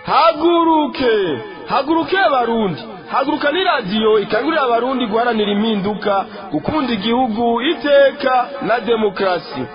haguruke haguruke abarundi haguruka ni radiyo ikangurira abarundi guharanira impinduka gukunda igihugu iteka na demokarasi.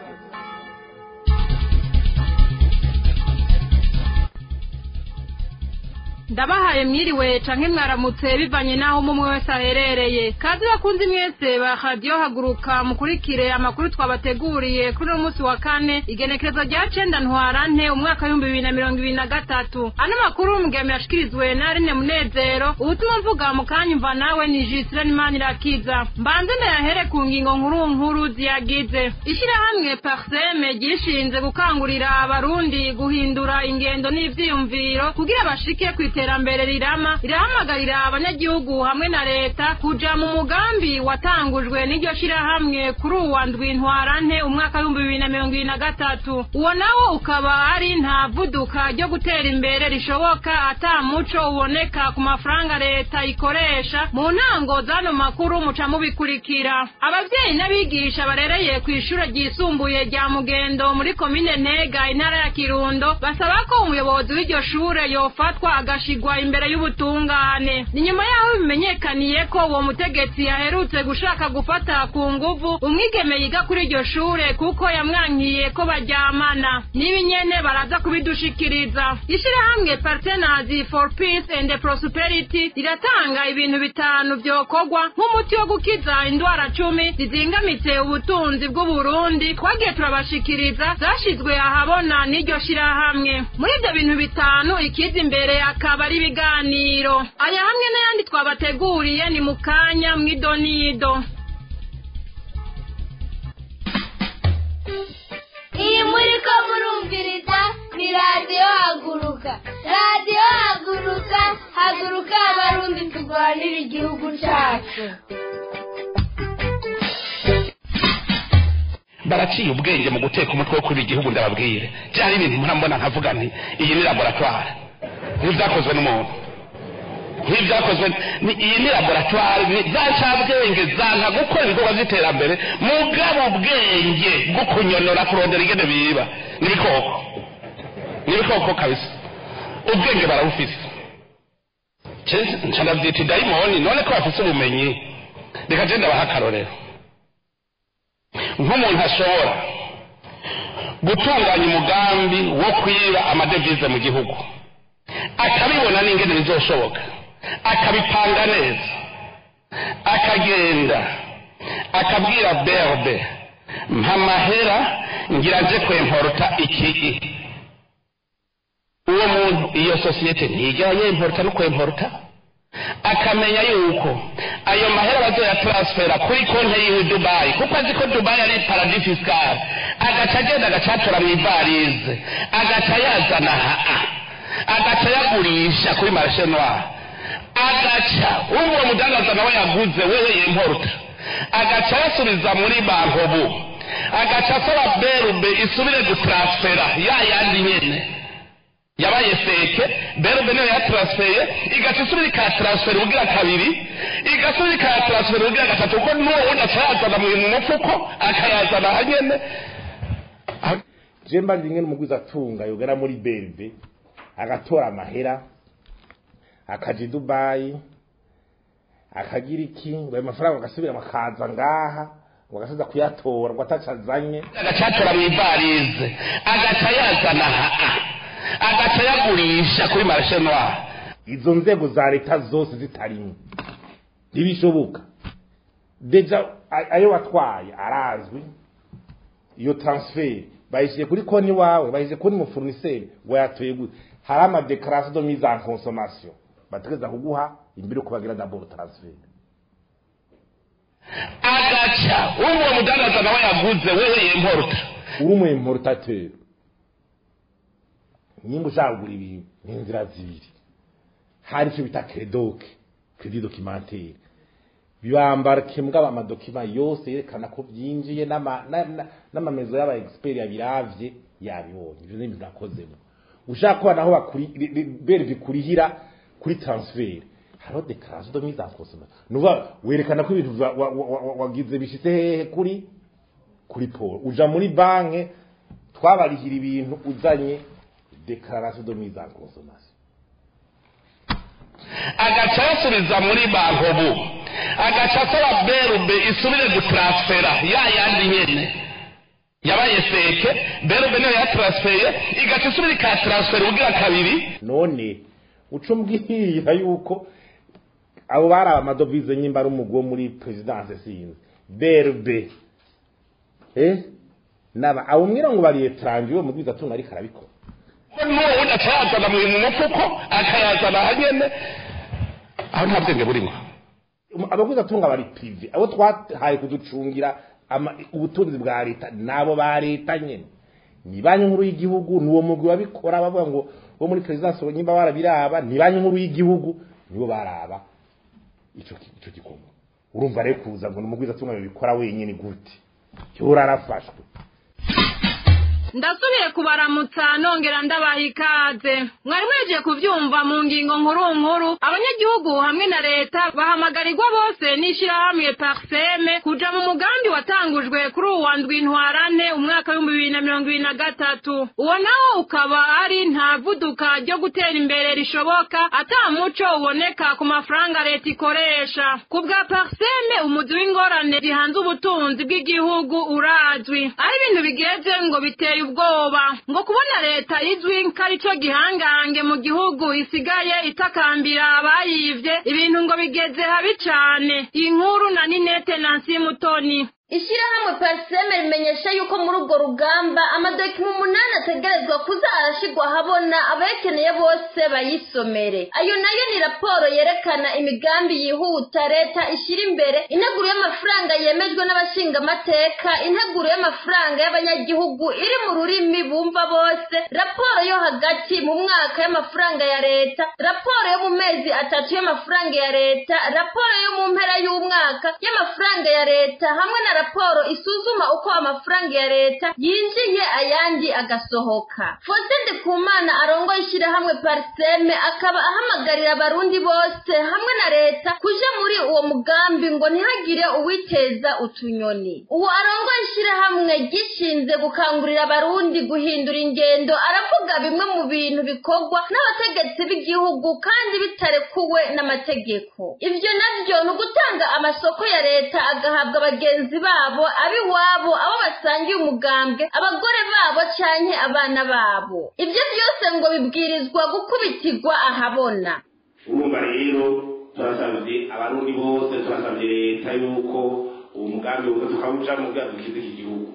Ndabahaye mwiriwe canke mwaramutse bivanye naho mumwe wese aherereye. Kazi bakunzi mwese ba radio haguruka mukurikire amakuru twabateguriye kuri uno munsi wa kane igenekerezo rya 9 ntwarante umwaka 2023. Ano makuru mugeme yashikirizwe na Rene Munezero, ubutumwa mvuga mukanyumva nawe ni Jisire Nimani Rakiza. Mbanze ndayahere ku ngingo nkuru ziyagize. Ishirahamwe Parseme gishinze gukangurira abarundi guhindura ingendo n'ivyiyumviro kugira bashike iterambere rirama irahamagarira abanyagihugu hamwe na leta kuja mu mugambi watangujwe n'iryo shirahamwe kuri uwa ndwi ntwarante umwaka 2023. Uwo nawo ukaba ari ntavuduka ryo gutera imbere rishoboka ata muco uboneka ku mafaranga leta ikoresha. Mu ntango zano makuru muca mubikurikira. Abavyeyi n'abigisha barereye ku ishure ryisumbuye rya Mugendo muri komine Ntega intara ya Kirundo basaba ko umuyobozi w'iryo shure yofatwa agashigwa imbere y'ubutungane. Ni nyuma yaho bimenyekaniye ko uwo mutegetsi yaherutse gushaka gufata ku nguvu umwigeme yiga kuri iryo shure kuko yamwankiye ko baryamana. Nibi nyene baraza kubidushikiriza. Ishirahamwe Partners for Peace and Prosperity riratanga ibintu bitanu byokorwa nk'umuti wo gukiza indwara 10 zizingamitse ubutunzi bw'u Burundi twagiye turabashikiriza zashizwe ahabona n'iryo shirahamwe. Muri ibyo bintu bitanu ikiza imbere akaba ari ibiganiro. Aya hamwe n'ayandi twabateguriye ni mukanya mwidonido. Iyi muriko murumviriza ni radio haguruka. Radio haguruka, haguruka abarundi turwanira igihugu cyacu. Baraciye ubwenge mu guteka umutwe wo kuri igihugu ndababwire. Cyari ibintu murambona nkavuga nti iyi ni laboratoire. Ntibyakozwe n'umuntu. Ntibyakozwe iyi ni laboratoire byacabwenge zanka gukora ibikorwa by'iterambere mugabo ubwenge bwo kunyonora kurondera igene biba nibikoko kabisa. Ubwenge barawufise. Nshana byiti daimoni none ko bafise ubumenyi. Reka genda bahakarorero. Nk'umuntu ashobora gutunganya umugambi wo kwiba amadevize mu gihugu akabibona n'ingene bizoshoboka akabipanga neza akagenda akabwira berbe mpamahera ngira nje kwemporta iki uwo muntu iyo societe ntiga yemporta no kwemporta akamenya yuko ayo mahera bazoya transfera kuri konte yiwe Dubai kuko azi ko Dubai ari paradis fiscal agaca agenda agacatora mu ivarize agaca yazana agaca yagurisha kuri marché noir agaca uwo mudandaza nawe yaguze wewe yemporta agaca yasubiza muri bankobu agaca asaba berube isubire gutransfera yandi nyene yabaye feke berube niyo yatransfeye igaca isubira ikatransfera ubugira kabiri igasubira ikatransfera ubugira gatatu kuko n'uwo wundi acayazana mu mufuko akayazana hanyene. Jemba ndinge n'umugwiza atunga yogera muri berube agatora amahera akaja i Dubai akagira iki ngo amafaranga agasubira makaza ngaha ngo agasoza kuyatora ngo atacazanye agacatora mu ivarize agaca yazana agaca yagurisha kuri marché noir. Izo nzego za leta zose zitarimo ntibishoboka. Deja ayo watwaye arazwi, iyo transfer bayishiye kuri konti wawe bayishiye kuri mu fournisseur wayatoye hari ama déclaration de mise en consommation bategeza kuguha imbere kubagira d'abord transfer. Agaca uwo mudandaza nawe yaguze wewe yemporta uwo importateur nyingo jagura ibintu n'inzira zibiri. Hari cyo bita credit documentaire bibambarke mugaba amadokima yose yerekana ko byinjiye n'amamezo y'aba expert yabiravye yabibonye. Ivyo n'ibintu nakozemo ushaka ko naho bakuri berbe kurihira kuri transfer haro déclaration de mise en consommation nuva werekana ko ibintu wagize bishitse hehe kuri Paul uja muri banke twabarihira ibintu uzanye déclaration de mise en consommation agaca yasubiza muri bankobu agaca asaba berube isubire gutransfera ya yandi nyene yabaye seke berube niyo yatransfeye igaca isubire ikatransfera ugira kabiri none uco mbwira yuko abo bari amadovize nyimba ari umugwo muri presidence sinzi berube naba abo mwira ngo bari etranje wo mugwiza tunga ari karabikora n'uwo udacayazana mu mufuko akayazana hanyene aho nta bwenge burimo abagwiza tunga bari prive abo twahaye kuducungira ubutunzi bwa leta nabo ba leta nyene ni banki nkuru y'igihugu nuwo mugwi wabikora bavuga ngo bo muri presidence nyimba barabiraba ni banki nkuru y'igihugu nibo baraba ico gikombe urumva rero kuza ngo numugwiza tunga bikora wenyine gute cyura arafashwe ndasubiye kubaramutsa nongera ndabaha ikaze mwari mweje kuvyumva mu ngingo nkuru abanyagihugu hamwe na leta bahamagarirwa bose n'ishirahamwe Parseme kuja mu mugambi watangujwe kuri uwa ndwi ntwarane umwaka wa 2023 uwo nawo ukaba ari nta vuduka ryo gutera imbere rishoboka ata muco uboneka ku mafaranga leta ikoresha ku bwa Parseme umuzi w'ingorane zihanze ubutunzi bw'igihugu urazwi ari ibintu bigeze ngo biteye ubwoba ngo kubona leta izwi nk'arico gihangange mu gihugu isigaye itakambira abayivye ibintu ngo bigeze habi cane inkuru na Ninete Nancy Mutoni Ishirahamwe Parseme rimenyesha yuko muri urwo rugamba amadokima 8 ategerezwa kuza arashigwa habona abakeneye bose bayisomere. Ayo nayo ni raporo yerekana imigambi yihuta leta ishira imbere, integuro y'amafaranga yemejwe n'abashinga amateka, integuro y'amafaranga y'abanyagihugu iri mu rurimi bumva bose, raporo yo hagati mu mwaka y'amafaranga ya leta, raporo yo mu mezi 3 y'amafaranga ya leta, raporo yo mu mpera y'umwaka y'amafaranga ya leta hamwe na raporo isuzuma uko amafaranga ya leta yinjiye ayandi agasohoka. Faustin Ndikumana arongoye ishirahamwe Parseme akaba ahamagarira abarundi bose hamwe na leta kuja muri uwo mugambi ngo ntihagire uwiteza utunyoni. Uwo arongoye ishirahamwe gishinze gukangurira abarundi guhindura ingendo aravuga bimwe mu bintu bikorwa n'abategetsi b'igihugu kandi bitarekuwe n'amategeko. Ivyo navyo ni ugutanga amasoko ya leta agahabwa abagenzi babo abiwabo abo basangiye umugambwe abagore babo canke abana babo. Ivyo byose ngo bibwirizwa gukubitirwa ahabona. Urumva rero turasabye abarundi bose turasabye leta yuko uwo mugambi wo tukawuja mu bwadukize igihugu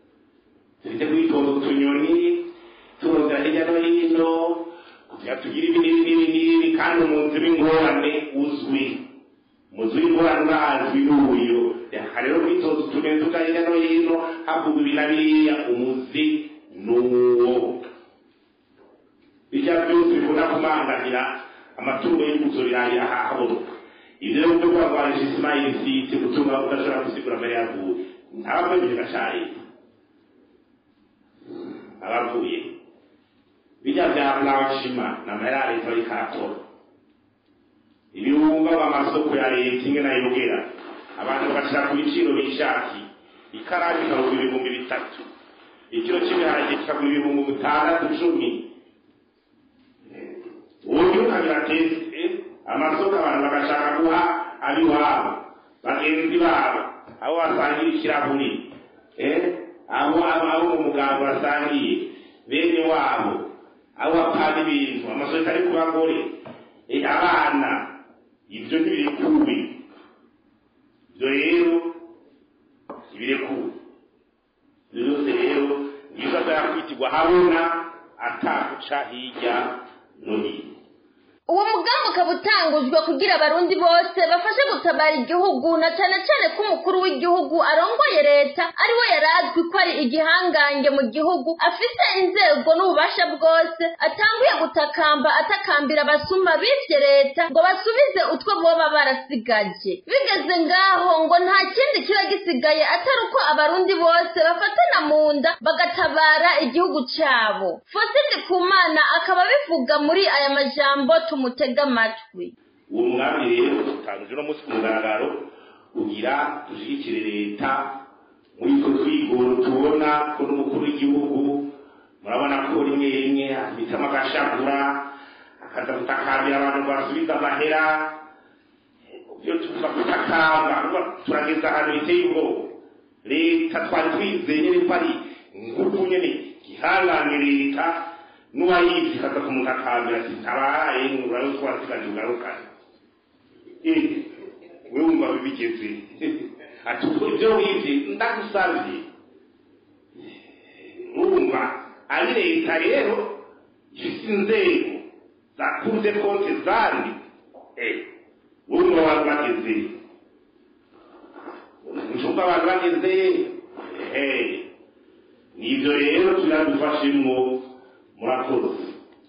dufite kwitonda utunyoni turoza hirya no hino kugira tugire ibinini kandi umunsi w'ingorane uzwi muzi w'ingorane azwi n'uyo rero kwitonda utunyoni tuja hirya no hino havuga ibinabiriya umuzi n'uwo bijya byose bikunda kumanganira amatungo y'ikuzo birari ahabonoka ibyo rero byo kurwanisha Ismail Sisi gutuma udashobora kusigura mbere yavuye ntabwo bivuga cyane abavuye bijya bya Blanchima na Merari tori katora ibirunga b'amasoko ya leta inge na yogera abantu bashaka ku biciro bishaki ikarabi ka 3,000 ikiro cy'ibiharage kikagura 6,000 uburyo kabirateze amasoko abantu bagashaka guha abiwabo bagenzi babo abo basangira ikirahuri abo mu muganga basangiye bene wabo abo bapana ibintu amasoko ari ku bagore abana ibyo ntibirekuwe ibyo rero ntibirekuwe byose rero niba byakwitirwa habona ataguca hirya no hino. Uwo mugambi ukaba utangujwe kugira abarundi bose bafashe gutabara igihugu na cyane cyane ko umukuru w'igihugu arongoye leta ari we yarazwi ko ari igihangange mu gihugu afite inzego n'ububasha bwose atanguye gutakamba atakambira abasuma b'ivye leta ngo basubize utwo boba barasigaje. Bigeze ngaho ngo nta kindi kiba gisigaye atari uko abarundi bose bafatana mu nda bagatabara igihugu cabo. Faustin Ndikumana akaba bivuga muri aya majambo mutega amatwi. Uwo mugambi rero tutanguje no munsi ku mugaragaro kugira tushigikire leta muri ko twigoro tubona ko n'umukuru w'igihugu murabona ko rimwe rimwe rimwe bitama agashagura akaza gutakambira abantu basubiza amahera iyo tuva gutakamba turageza ahantu biteye ubwoba leta twari twizeye ko ari ngufu nyene gihangane leta n'uwayizi kaza kumutakambira ati tabaye ngurayo twasigaje ugarukane wewe wumva bibigeze ati ibyo wize ndagusabye urumva ari leta rero ifite inzego zakunze konti zandi urumva abantu bageze nshumva abantu bageze nibyo rero tunadufashemwo murakoze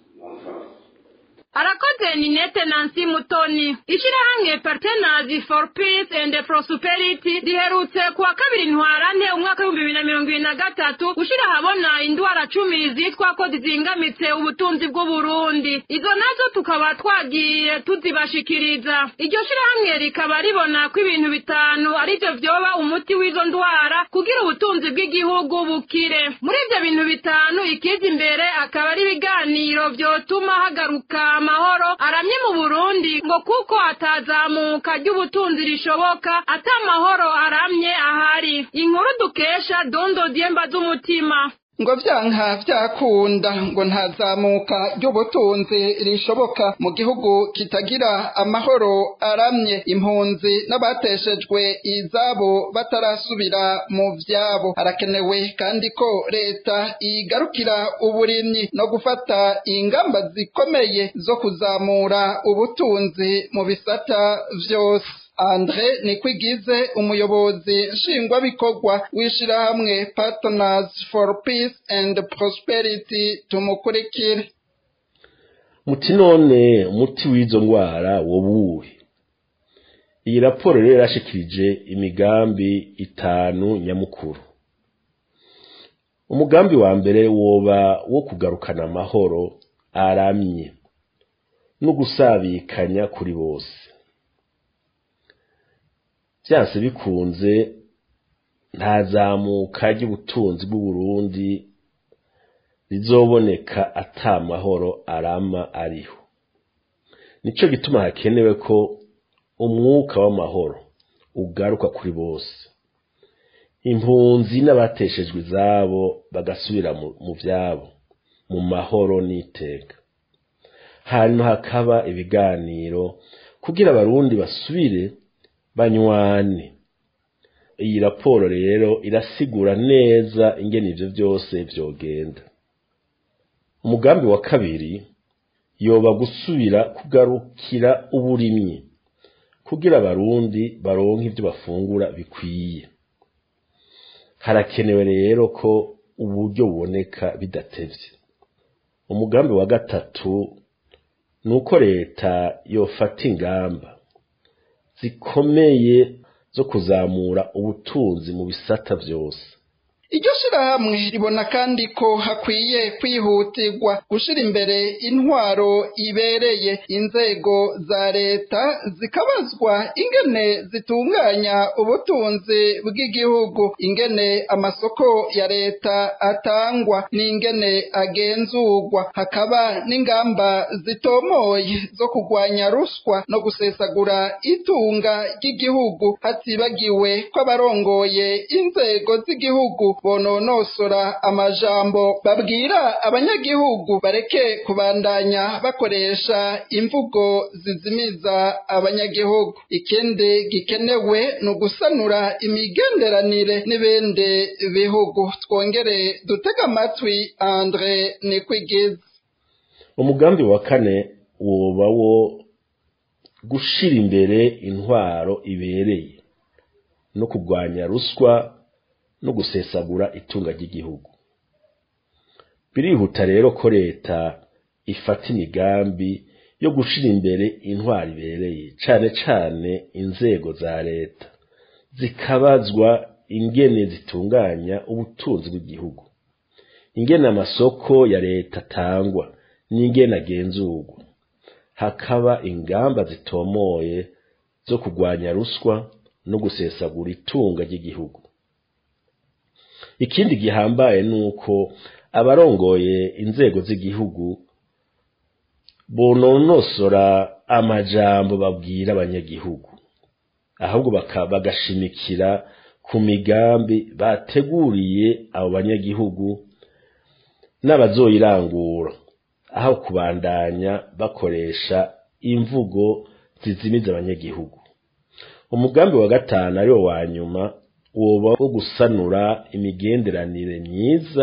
arakoze Ninette Nancy Mutoni. Ishirahamwe Partners for Peace and Prosperity riherutse kuwa kabiri ntwarante umwaka w'2023 gushira habona indwara 10 zitwa ko zizingamitse ubutunzi bw'u Burundi. Izo nazo tukaba twagiye tuzibashikiriza. Iryo shirahamwe rikaba ribona ko ibintu bitanu ari byo vyoba umuti w'izo ndwara kugira ubutunzi bw'igihugu bukire. Muri ibyo bintu bitanu ikiza imbere akaba ari biganiro vyotuma hagaruka amahoro aramye mu Burundi ngo kuko atazamuka ry'ubutunzi rishoboka atamahoro aramye ahari. Inkuru dukesha Dondo Diemba z'umutima. Ngo vyanka vyakunda ngo ntazamuka ry'ubutunzi rishoboka mu gihugu kitagira amahoro aramye, impunzi n'abateshejwe izabo batarasubira mu vyabo. Harakenewe kandi ko leta igarukira uburimyi no gufata ingamba zikomeye zo kuzamura ubutunzi mu bisata vyose. Andre Nikwigize, umuyobozi nshingwabikorwa w'ishirahamwe Partners for Peace and Prosperity, tumukurikire. Muti none umuti w'izo ngwara wobuhe? Iyi raporo rero yarashikirije imigambi 5 nyamukuru. Umugambi wa mbere woba wo kugarukana amahoro aramye no gusabikanya kuri bose. Byanse bikunze ntazamuka ry'ubutunzi bw'u Burundi rizoboneka atamahoro arama ariho. Nico gituma hakenewe ko umwuka w'amahoro ugaruka kuri bose. Impunzi n'abateshejwe izabo bagasubira mu vyabo mu mahoro n'iteka. Hanyuma hakaba ibiganiro kugira abarundi basubire banywane. Iyi raporo rero irasigura neza ingene ivyo byose vyogenda. Umugambi wa kabiri yoba gusubira kugarukira uburimyi kugira abarundi baronke ivyo bafungura bikwiye. Harakenewe rero ko uburyo buboneka bidatevye. Umugambi wa gatatu nuko leta yofata ingamba zikomeye zo kuzamura ubutunzi mu bisata vyose. Iryo shirahamwe ribona kandi ko hakwiye kwihutirwa gushira imbere intwaro ibereye, inzego za leta zikabazwa ingene zitunganya ubutunzi bw'igihugu, ingene amasoko ya leta atangwa n'ingene agenzurwa. Hakaba n'ingamba zitomoye zo kugwanya ruswa no gusesagura itunga ry'igihugu, hatibagiwe ko abarongoye inzego z'igihugu bononosora amajambo babwira abanyagihugu bareke kubandanya bakoresha imvugo zizimiza abanyagihugu. Ikindi gikenewe no gusanura imigenderanire n'ibindi bihugu. Twongere dutega amatwi Andre Nikwigize. Umugambi wa kane woba wo gushira imbere intwaro ibereye no kugwanya ruswa no gusesagura itunga ry'igihugu. Birihuta rero ko leta ifata imigambi yo gushira imbere intwari ibereye, cane cane inzego za leta zikabazwa ingene zitunganya ubutunzi bw'igihugu, ingene amasoko ya leta atangwa n'ingene agenzurwa. Hakaba ingamba zitomoye zo kugwanya ruswa no gusesagura itunga ry'igihugu. Ikindi gihambaye nuko abarongoye inzego z'igihugu bononosora amajambo babwira abanyagihugu, ahubwo bagashimikira ku migambi bateguriye abo banyagihugu n'abazoyirangura, aho kubandanya bakoresha imvugo zizimiza abanyagihugu. Umugambi wa gatanu ariwo wa nyuma woba wo gusanura imigenderanire myiza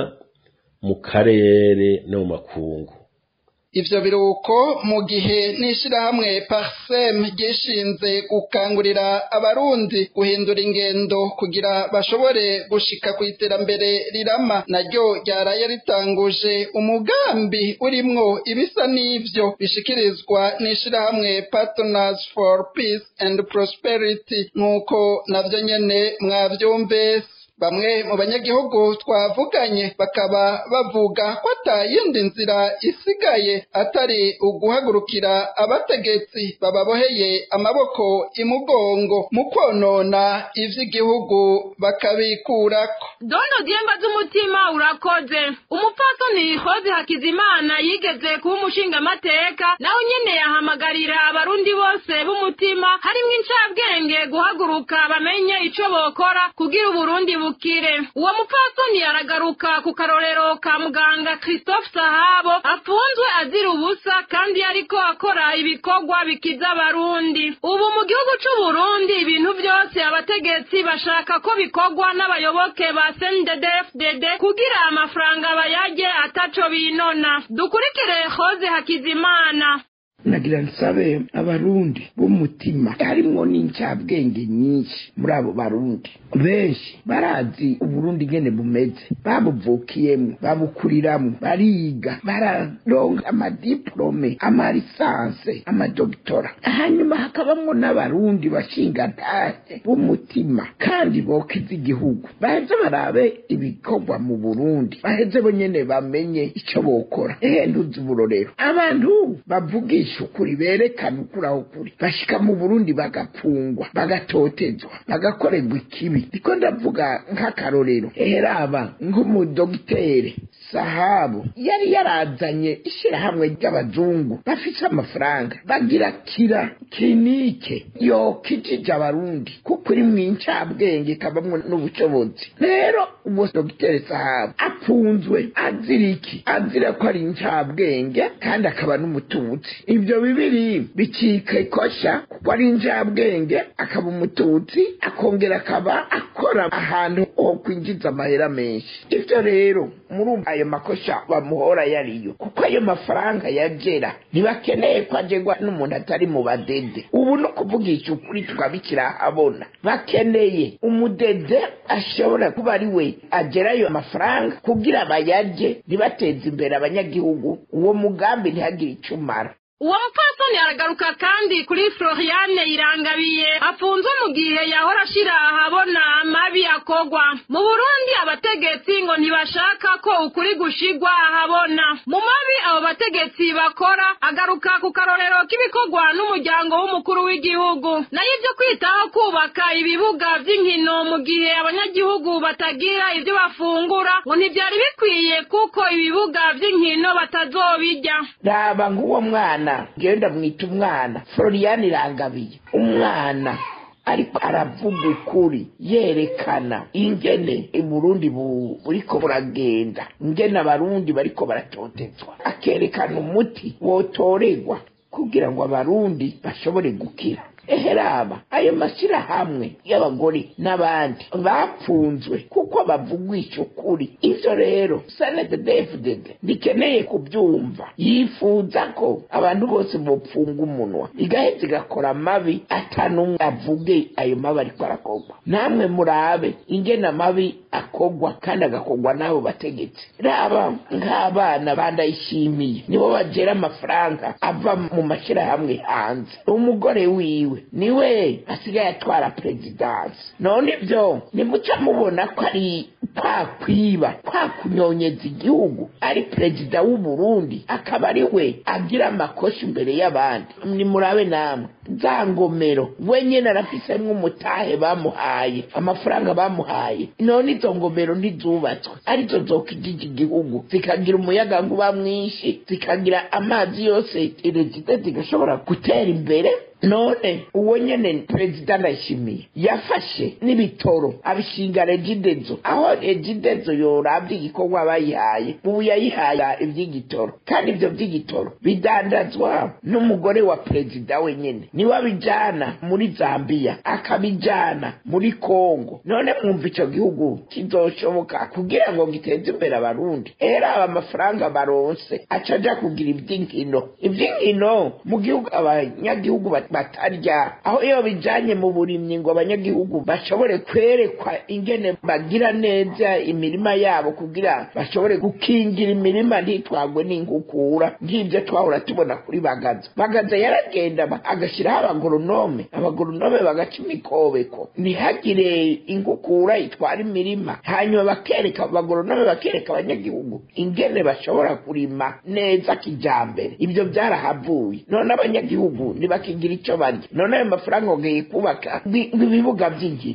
mu karere no mu makungu. Ivyo biruko mu gihe n'ishirahamwe Parsem gishinze gukangurira abarundi guhindura ingendo kugira bashobore gushika ku iterambere rirama, naryo ryaraye ritanguje umugambi urimwo ibisa n'ivyo bishikirizwa n'ishirahamwe Partners for Peace and Prosperity, nk'uko navyo nyene mwavyumvise. Bamwe mu banyagihugu twavuganye bakaba bavuga ko atayindi nzira isigaye atari uguhagurukira abategetsi bababoheye amaboko imugongo mu konona ivy'igihugu bakabikurako. Dondo Diemba z'umutima urakoze. Umupfasoni Hozi Hakizimana yigeze kuba umushingamateka, nawe nyene yahamagarira abarundi bose b'umutima harimwo incabwenge guhaguruka bamenye ico bokora kugira Uburundi bukire. Uwo mupfasoni aragaruka ku karorero ka muganga Christophe Sahabo afunzwe azira ubusa kandi ariko akora ibikorwa bikiza abarundi. Ubu mu gihugu c'u Burundi ibintu byose abategetsi bashaka ko bikorwa n'abayoboke ba CNDD-FDD kugira amafaranga bayaje ataco binona. Dukurikire Hoze Hakizimana. Nagira nsabe abarundi b'umutima harimwo n'incabwenge nyinshi muri abo barundi benshi barazi Uburundi ngene bumeze, babuvukiyemo babukuriramwo, bariga bararonka amadiplome, amalisanse, amadoktora. Hanyuma hakabamwo n'abarundi bashingantahe b'umutima kandi bokiza igihugu, baheze barabe ibikorwa mu Burundi, baheze bonyene bamenye ico bokora. Nduzi uburorero abantu bavugisha ukuri, berekana ukuri aho kuri, bashika mu Burundi bagapfungwa, bagatotezwa, bagakorerwa ikibi. Ndiko ndavuga nk'akarorero, raba nk'umudogitere Sahabo yari yarazanye ishirahamwe ry'abazungu bafise amafaranga, bagira kinike yokijije abarundi kuko iri mwincabwenge kabamwe n'ubushobozi. Rero uwo dogitere Sahabo apfunzwe azira iki? Azira ko ari incabwenge kandi akaba n'umututsi. Ibyo bibiri bicika ikosha kuko ari incabwenge akaba umututsi, akongera akaba akora ahantu ho kwinjiza amahera menshi. Ivyo rero muri ayo makosha bamuhora yariyo kuko ayo mafaranga yagera ntibakeneye ko ajegwa n'umuntu atari mu badede. Ubu no kuvugisha ukuri tukabikira abona, bakeneye umudede ashobora kuba ari we agera ayo mafaranga kugira bayaje ntibateze imbere abanyagihugu. Uwo mugambi ntihagire icumara. Uwo mupfasoni aragaruka kandi kuri Floriane Irangabiye afunzwe mu gihe yahora ashira ahabona amabi akogwa mu Burundi. Abategetsi ngo ntibashaka ko ukuri gushigwa ahabona mu mabi abo bategetsi bakora. Agaruka ku karorero k'ibikogwa n'umuryango w'umukuru w'igihugu, nayo ibyo kwitaho kubaka ibibuga by'inkino mu gihe abanyagihugu batagira ibyo bafungura ngo ntibyari bikwiye kuko ibibuga by'inkino batazobijya. Raba nguwo mwana genda mwita umwana Floriane Irangabiye, umwana ariko aravuga ukuri, yerekana ingene Burundi buriko buragenda, ingene abarundi bariko baratotezwa, akerekana umuti wotoregwa kugira ngo abarundi bashobore gukira. Raba ayo mashirahamwe y'abagore n'abandi bapfunzwe kuko bavugwisha ukuri. Ivyo rero CNDD-FDD bikeneye kubyumva, yifuza ko abantu bose bopfunga umunwa, igaheza igakora amabi atanumwe avuge ayo mabi ariko arakogwa. Namwe murabe ingene amabi akogwa kandi agakogwa n'abo bategetsi. Raba nk'abana bandayishimiye nibo bagera amafaranga ava mu mashirahamwe hanze, umugore wiwe niwe asigaye atwara presidence. None ibyo nimuca mubona ko ari kwa kwiba kwa kunyonyeza igihugu ari perezida w'u Burundi akaba ari we agira amakosa imbere y'abandi. Ni murabe namwe za ngomero wenyene arafise nk'umutahe bamuhaye amafaranga bamuhaye, none izo ngomero ntizubatswe arizo zokijije igihugu zikagira umuyaga nkuba mwinshi zikagira amazi yose irezida zigashobora gutera imbere. None uwo nyene perezida Ndayishimiye yafashe n'ibitoro abishinga Regidezo, aho Regidezo yoravye igikorwa bayihaye ubu yayihaye ivy'igitoro, kandi ivyo vy'igitoro bidandazwa n'umugore wa perezida wenyene niwe abijana muri Zambia akabijana muri Kongo. None mwumva ico gihugu kizoshoboka kugira ngo giteze imbere abarundi? Era aba amafaranga baronse acaja kugira ivy'inkino mu gihugu abanyagihugu batarya, aho iyo bijanye mu burimyi ngo abanyagihugu bashobore kwerekwa ingene bagira neza imirima yabo kugira bashobore gukingira imirima ntitwagwe n'inkukura nk'ibyo twahora tubona kuri Bagaza yaragenda agashiraho abagoronome bagaca imikobeko ntihagire inkukura itwara imirima, hanyuma bakereka abagoronome bakereka abanyagihugu ingene bashobora kurima neza kijambere. Ibyo byarahavuye, none abanyagihugu ntibakigira ico barya. None ayo mafaranga ogeye kubaka ibibuga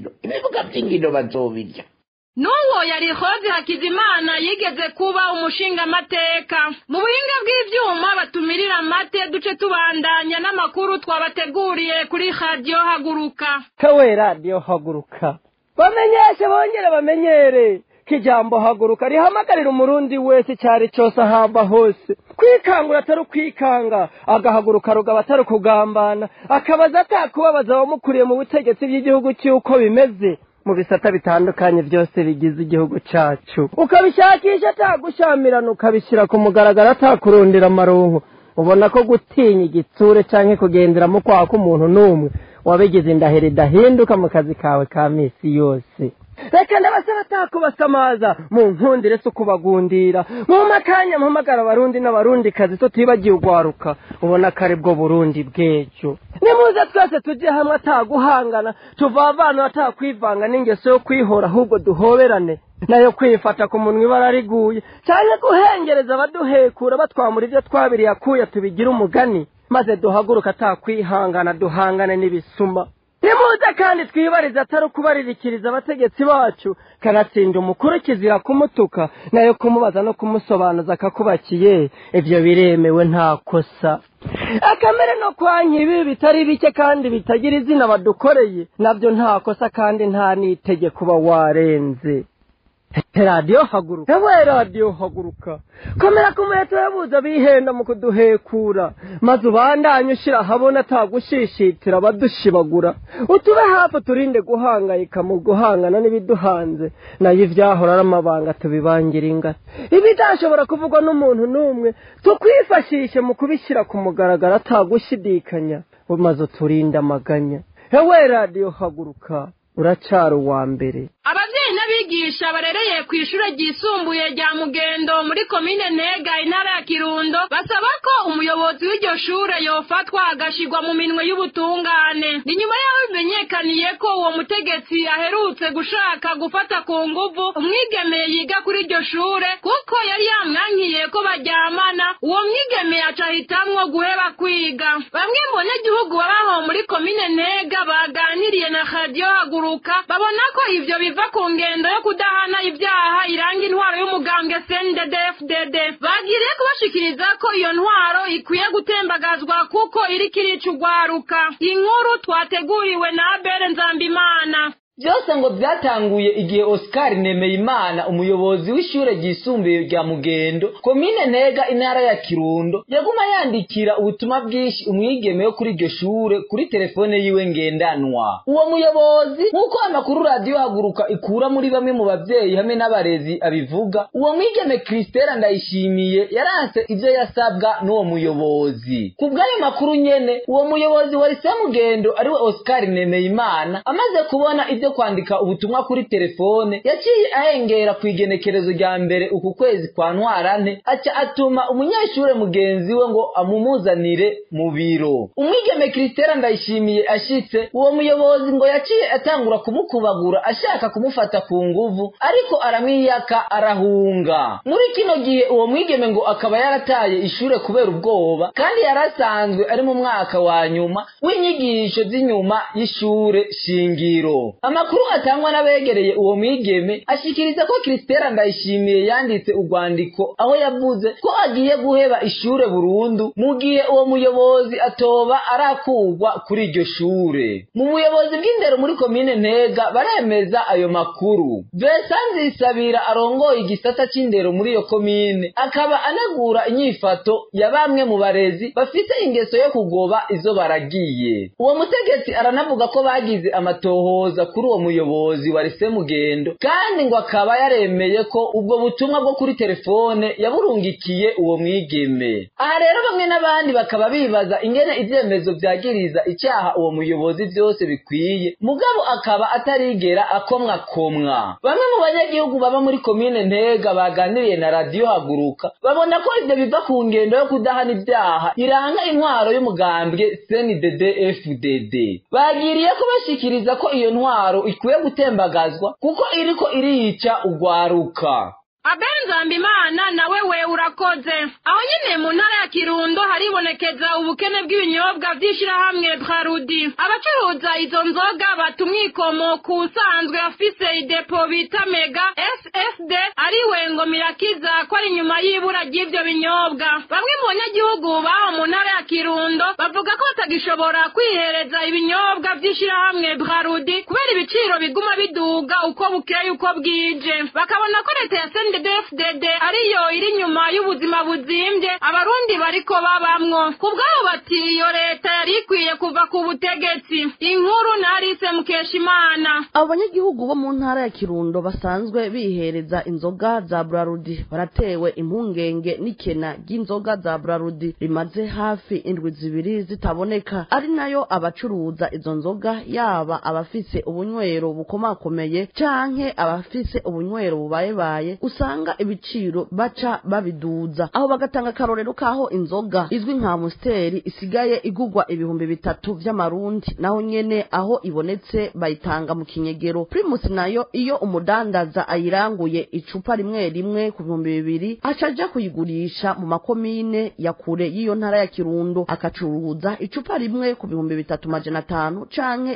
by'inkino bazobirya. N'uwo yari Hozi Hakizimana yigeze kuba umushinga amateka. Mu buhinga bw'ivyuma batumirira amate duce tubandanya n'amakuru twabateguriye kuri Radio Haguruka. Kawe Radio Haguruka bamenyeshe bongere bamenyere kijambo haguruka rihamagarira umurundi wese cyari cyose ahamba hose kwikangura atari kwikanga, agahaguruka rugaba atari kugambana, akabaza atakubabaza abamukuriye mu butegetsi bw'igihugu cy'uko bimeze mu bisata bitandukanye byose bigize igihugu cyacu, ukabishakisha atagushamirana ukabishyira ku mugaragaro atakurundira amaronko. Ubona ko gutinya igitsure canke kugenderamo kwako umuntu n'umwe wabigize indahiro idahinduka mu kazi kawe ka misi yose. Reka ndabasaba atakubasamaza mu nkundire so kubagundira mu makanya mpamagara abarundi n'abarundi kazi so tibagiye ugwaruka. Ubona kare bwo Burundi bwejo nimuze twese tujye hamwe ataguhangana tuvavana atakwivanga n'ingeso yo kwihora, ahubwo duhoberane nayo kwifata ku munwa ibara riguye cyane guhengereza abaduhekura batwamura ibyo twabiriye akuya tubigira umugani, maze duhaguruka atakwihangana duhangane n'ibisuma. Nimuze kandi twibariza atari kubaririkiriza abategetsi bacu, kanatsinda umukuru kizira kumutuka nayo kumubaza no kumusobanuza akakubakiye, ivyo biremewe nta kosa. Akamere no kwankibi bitari bike kandi bitagira izina badukoreye navyo nta kosa kandi nta nitege kuba warenze. Radio Haguruka, ewe Radio Haguruka, komera kumuheto yabuza bihenda mu kuduhekura, maze ubandanye ushira habona atagushishitira badushibagura, utube hafi turinde guhangayika mu guhangana n'ibiduhanze, nayo ivyahora aramabanga tubibangira ingata, ibidashobora kuvugwa n'umuntu n'umwe tukwifashishe mu kubishyira ku mugaragaro atagushidikanya, maze turinde amaganya. Ewe Radio Haguruka, uracara uwa mbere. Abavyeyi n'abigisha barereye ku ishure ryisumbuye rya Mugendo muri komine Ntega intara ya Kirundo basaba ko umuyobozi w'iryo shure yofatwa agashirwa mu minwe y'ubutungane. Ni nyuma yaho bimenyekaniye ko uwo mutegetsi aherutse gushaka gufata ku nguvu umwigeme yiga kuri iryo shure kuko yari yamwankiye ko baryamana. Uwo mwigeme acahitamwo guheba kwiga. Bamwe mu banyagihugu babaho muri komine Ntega baganiriye na Radio Haguruka babona ko ivyo biva ku ngendo yo kudahana ibyaha iranga intwaro y'umugambwe CNDD-FDD. Bagiriye kubashikiriza ko iyo ntwaro ikwiye gutembagazwa kuko iri kirica ugwaruka. Inkuru twateguriwe na Abel Nzambimana. Byose ngo byatanguye igihe Oscar Nemeyimana umuyobozi w'ishure ryisumbuye rya Mugendo komine Ntega intara ya Kirundo yaguma yandikira ubutumwa bwinshi umwigeme yo kuri iryo shure kuri telefone yiwe ngendanwa. Uwo muyobozi nkuko amakuru Radio Haguruka ikura muri bamwe mu bavyeyi hamwe n'abarezi abivuga, uwo mwigeme Christella Ndayishimiye yaranse ivyo yasabwa n'uwo muyobozi. Kubw'ayo makuru nyene uwo muyobozi wa Mugendo ariwe Oscar Nemeyimana amaze kubona ivyo cyo kwandika ubutumwa kuri telefone yaciye ahengera ku igenekerezo rya mbere uku kwezi kwa ntwarante aca atuma umunyeshure mugenzi we ngo amumuzanire mu biro. Umwigeme Christelle Ndayishimiye ashitse, uwo muyobozi ngo yaciye atangura kumukubagura ashaka kumufata ku nguvu, ariko aramwiyaka arahunga. Muri kino gihe uwo mwigeme ngo akaba yarataye ishure kubera ubwoba, kandi yarasanzwe ari mu mwaka wa nyuma w'inyigisho z'inyuma y'ishure shingiro. Amakuru atangwa n'abegereye uwo mwigeme ashikiriza ko Christelle Ndayishimiye yanditse urwandiko aho yavuze ko agiye guheba ishure burundu mu gihe uwo muyobozi atoba arakurwa kuri iryo shure. Mu buyobozi bw'indero muri komine Ntega baremeza ayo makuru. Vincent Nzisabira arongoye igisata c'indero muri iyo komine akaba anagura inyifato ya bamwe mu barezi bafite ingeso yo kugoba izo baragiye. Uwo mutegetsi aranavuga ko bagize amatohoza kuri uwo muyobozi wa Lycée Mugendo, kandi ngo akaba yaremeye ko ubwo butumwa bwo kuri telefone yaburungikiye uwo mwigeme. Aha rero bamwe n'abandi bakaba bibaza ingene ivyemezo vyagiriza icyaha uwo muyobozi vyose bikwiye, mugabo akaba atarigera akomwakomwa. Bamwe mu banyagihugu baba muri komine Ntega baganiriye na Radio Haguruka babona ko ivyo biva ku ngendo yo kudahana ibyaha iranga intwaro y'umugambwe CNDD-FDD. Bagiriye ko bashikiriza ko iyo ntwaro ikwiye gutembagazwa kuko iriko iriyica ugwaruka. Abenzambimana nawe we urakoze. Aho nyine mu ntara ya Kirundo haribonekeza ubukene bw'ibinyobwa vy'ishirahamwe Brarudi. Abacuruza izo nzoga batumwikomo kusanzwe afise idepo bita Mega SSD ariwe ngo Mirakiza ko ari nyuma y'ibura ry'ivyo binyobwa. Bamwe mu banyagihugu baho mu ntara ya Kirundo bavuga ko batagishobora kwihereza ibinyobwa vy'ishirahamwe Brarudi kubera ibiciro biguma biduga uko bukeye uko bwije. Bakabona ko leta ya CNDD-FDD ariyo iri nyuma y'ubuzima buzimbye abarundi bariko babamwo. Kubwabo bati iyo leta yari ikwiye kuva ku butegetsi. Inkuru narise Mukeshimana. Abanyagihugu bo mu ntara ya Kirundo basanzwe bihereza inzoga za Brarudi baratewe impungenge n'ikena ry'inzoga za Brarudi rimaze hafi indwi zibiri zitaboneka, ari nayo abacuruza izo nzoga yaba abafise ubunywero bukomakomeye canke abafise ubunywero bubayebaye usanga ibiciro baca babiduza. Aho bagatanga karorero kaho inzoga izwi nka Musteri isigaye igugwa ibihumbi 3 vy'amarundi, naho nyene aho ibonetse bayitanga mu kinyegero. Primus nayo iyo umudandaza ayiranguye icupa rimwe rimwe ku 200 acaja kuyigurisha mu makomine ya kure y'iyo ntara ya Kirundo akacuruza icupa rimwe ku 3500 canke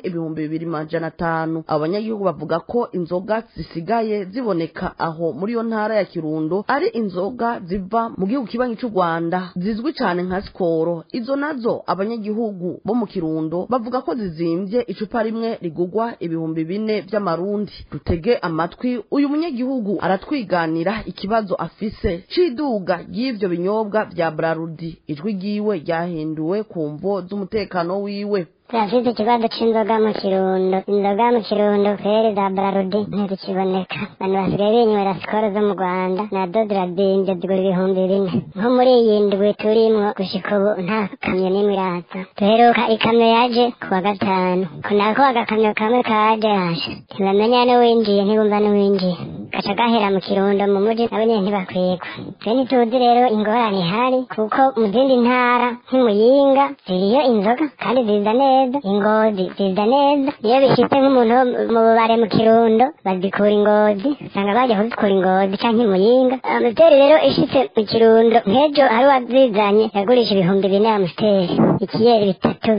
2500. Abanyagihugu bavuga ko inzoga zisigaye ziboneka aho muri iyo ntara ya Kirundo ari inzoga ziva mu gihugu kibanyi cy'u Rwanda zizwi cyane nka Skoro. Izo nazo abanyagihugu bo mu Kirundo bavuga ko zizimvye icupa rimwe rigugwa ibihumbi 4 vy'amarundi. Dutege amatwi uyu munyagihugu aratwiganira ikibazo afise ciduga y'ivyo binyobwa vya Brarudi. Ijwi giwe ryahinduwe ku mvo z'umutekano wiwe. Turafite ikibazo c'inzoga mu Kirundo. Inzoga mu Kirundo kweri za Brarudi ntizikiboneka. Abantu basigaye binywera Skoro zo mu Rwanda na Dodradinje zigura ibihumbi 4. Nko muri iyi ndwi turimwo gushika ubu nta kamyo n'imwe iraza. Duheruka ikamyo yaje kuwa gatanu. Kunako agakamyo kamwe kaje haje. Ntibamenya n'uwinjiye ntibumva n'uwinjiye. Gaca gahera mu Kirundo mu muji nabo nyene ntibakwigwa. Twe ntituzi rero ingorane ihari kuko mu zindi ntara nk'Imuyinga ziriyo inzoga kandi ziza neza. Ingozi ziza neza. Iyo bishitse nk'umuntu mu bubare mu Kirundo bazikura Ingozi usanga baje kuzikura Ingozi canke Imuyinga. Amusteri rero ishitse mu Kirundo nk'ejo hari wazizanye yagurisha ibihumbi 4 Amusteri, ikiyeri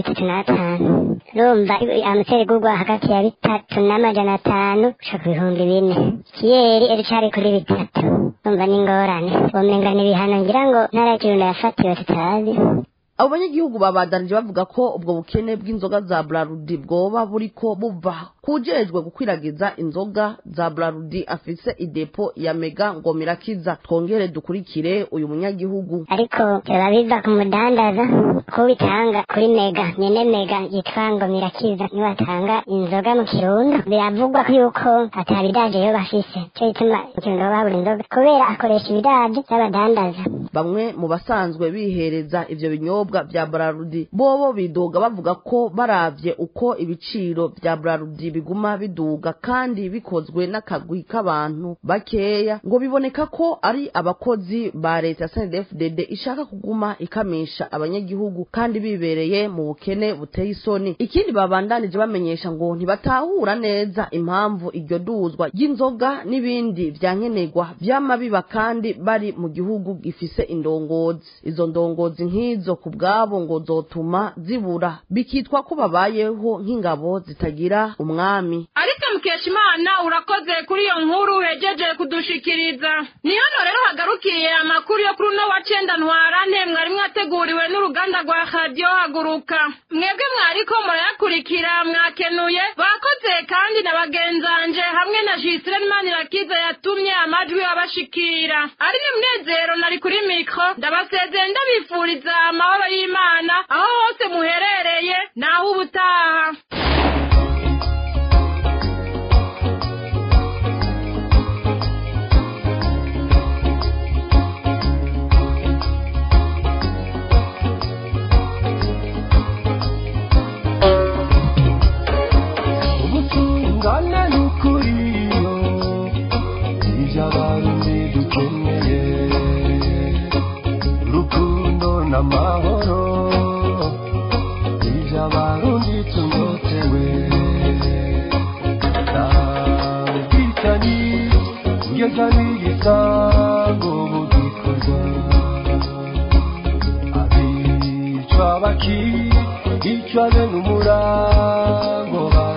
3, 3,5. Rumva Amusteri gugwa hagati ya 3,500 gushika ibihumbi 4. Ikiyeri eri cari kuri 3. Rumva n'ingorane. Womenga n'ibihano ngira ngo ntara ya Kirundo yafatiwe tutazi. Abo banyagihugu babadanije bavuga ko ubwo bukene bw'inzoga za Brarudi bwoba buriko buva kujejwe gukwiragiza inzoga za Brarudi afise idepo ya Mega ngo Mirakiza. Twongere dukurikire uyu munyagihugu. Ariko byaba biva ku mudandaza ko bitanga kuri Mega, nyene Mega yitwa ngo Mirakiza niwe atanga inzoga mu Kirundo. Biravugwa ko yuko atabidaje yo bafise, cyo ituma mu Kirundo babura inzoga kubera akoresha ibidaje y'abadandaza. bamwe mu basanzwe bihereza ivyo binyobwa vya Braludi bobo bidoga bavuga ko baravye uko ibiciro vya Braludi biguma biduga kandi bikozwe n'akagwi k'abantu bakeya ngo biboneka ko ari abakozi ba leta CNDD-FDD ishaka kuguma ikamisha abanyagihugu kandi bibereye mu bukene buteye isoni. Ikindi babandanije bamenyesha ngo ntibatahura neza impamvu iryo duzwa ry'inzoga n'ibindi vyankenerwa vy'amabiba kandi bari mu gihugu gifise indongozi. Izo ndongozi nk'izo ku bwabo ngo zotuma zibura bikitwa ko babayeho nk'ingabo zitagira umwami. Ariko Mukeshimana urakoze kuri iyo nkuru hejeje kudushikiriza. Ni hano rero hagarukiye amakuru yo kuri no wa 9 ntwarante mwari mwateguriwe n'uruganda rwa Radio Haguruka. Mwebwe mwariko murayakurikira mwakenuye bakoze kandi nabagenzanje hamwe na Gisirene Manirakiza yatumye amajwi abashikira. Ari ni Munezero nari kuri micro ndabasezeye ndabifuriza amahoro y'Imana aho hose muherereye naho ubutaha. Ngana nukuriyo ijabarundi dukeneye rukundo n'amahoro ijabarundi tunyotewe nabwitani ngeganiriza ngo bugikorwa abicwa bakicwa bene umurango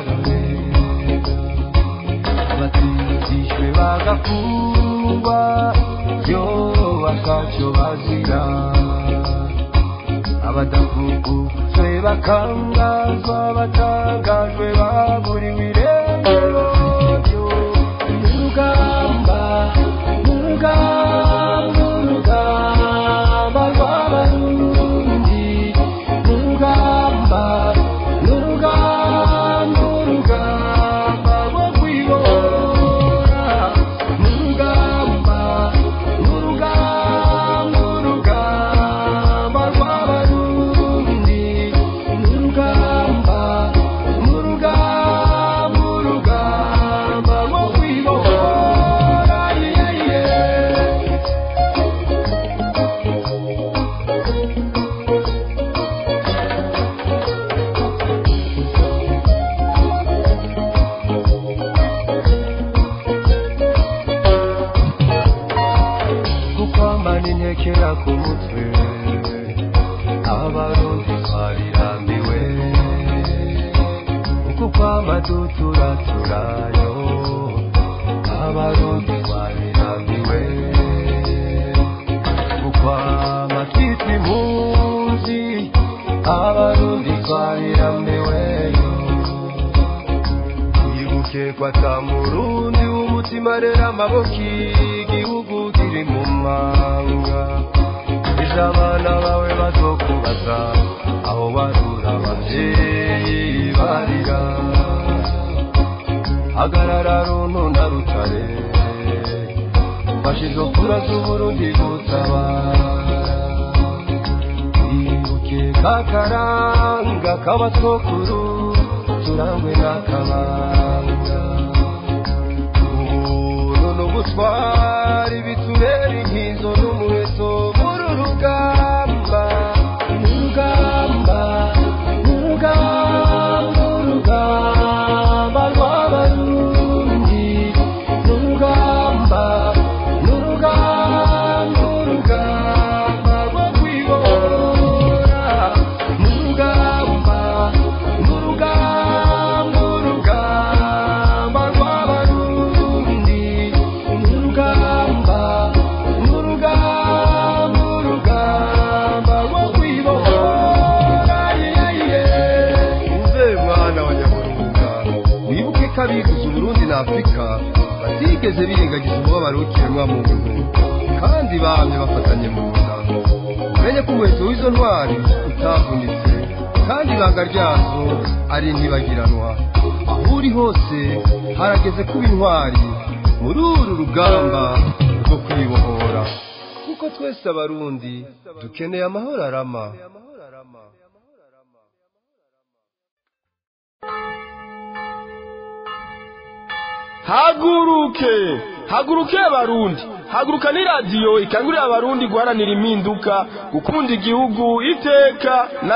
batizishwe bagafungwa yo bakaco bazira abadafunguzwe bakangazwa batangajwe baburiwe irengero urugamba rw'abarundi urugamba turayo abarundi twabirambiwe ukwama twitwa impunzi abarundi twabirambiweyo yibuke kwata murundi w'umutima rero amaboko igihugu kiri mu manga ejo abana bawe bazokubaza aho barura abavyeyi barira hagarara runo na rutare bashizo kura z'uburundi gutabara ibuke kakaranga k'abatwokuru turangwe n'akabanga ubuntu n'ubutwari bitubera inkizo n'umuheto muri rugamba rw'abarundi n'urugamba rwo kwibohora n'urugamba rw'abarundi n'urugamba rwo kwibohora uze mwana wa Nyaburunga wibuke ko abiguze Uburundi na Afrika batigeze birengagiza umubabaro w'ikiremwamuntu kandi bamye bafatanye mu nda umenye ko umuheto w'izo ntwari utavunitse kandi ibanga ryazo ari ntibagiranwa aho uri hose harageze kuba intwari muri uru rugamba rwo kwibohora kuko twese abarundi dukeneye amahoro arama. haguruke abarundi, haguruka ni radiyo ikangurira abarundi guharanira impinduka, gukunda igihugu iteka